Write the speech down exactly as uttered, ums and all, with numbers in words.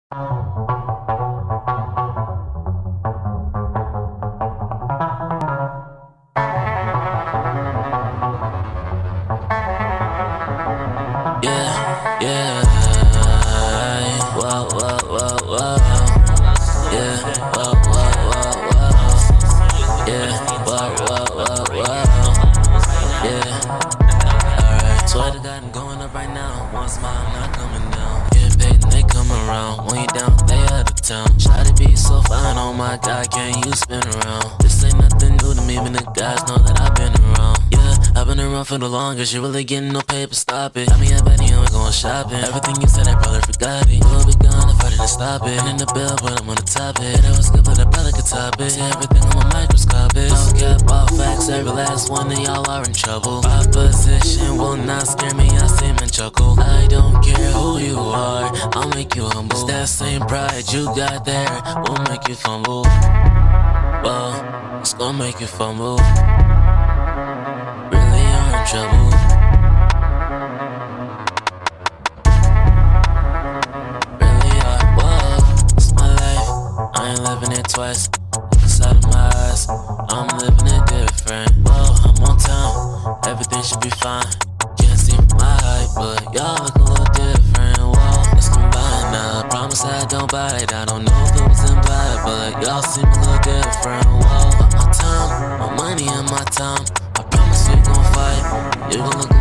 Yeah, yeah. Whoa, whoa, whoa, whoa. Yeah, whoa, whoa, whoa, whoa. Yeah, whoa, whoa, whoa, whoa. Yeah. Alright, swear to God I'm going up right now. One smile, I'm not coming down. Getting paid and they come around. When you down, they out of town. Try to be so fine, oh my God, can you spin around? This ain't nothing new to me, but the guys know that I've been around. Yeah, I've been around for the longest. You really getting no paper, stop it. Got me a Betty and we're going shopping. Everything you said, I probably forgot it. We'll be gone if I didn't stop it. I'm in the bill, but I'm on the top it. That was good, but I probably could top it. See everything on my microscopic. No cap, all facts, every last one of y'all are in trouble. Opposition will not scare me, I see men chuckle. I don't care who you are, I'll make you humble. It's that same pride you got there, will make you fumble. Well, it's gonna make you fumble. Really are in trouble. Really are, whoa, it's my life, I ain't living it twice. Look inside of my eyes, I'm living it different. Whoa, I'm on time, everything should be fine. Can't see my height, but y'all look a little different. Whoa, let's combine now. I promise I don't bite, I don't know if it was implied, but y'all seem a little different. Whoa, my time, my money and my time. I promise we gon' fight. You gon' look